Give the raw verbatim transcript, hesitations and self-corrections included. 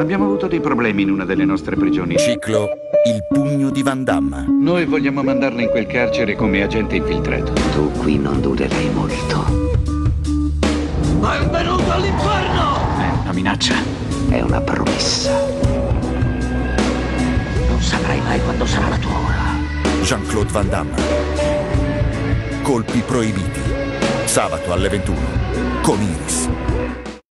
Abbiamo avuto dei problemi in una delle nostre prigioni. Ciclo Il pugno di Van Damme. Noi vogliamo mandarla in quel carcere come agente infiltrato. Tu qui non durerai molto. Benvenuto all'inferno! È una minaccia. È una promessa. Non saprai mai quando sarà la tua ora. Jean-Claude Van Damme. Colpi proibiti. Sabato alle ventuno con Iris.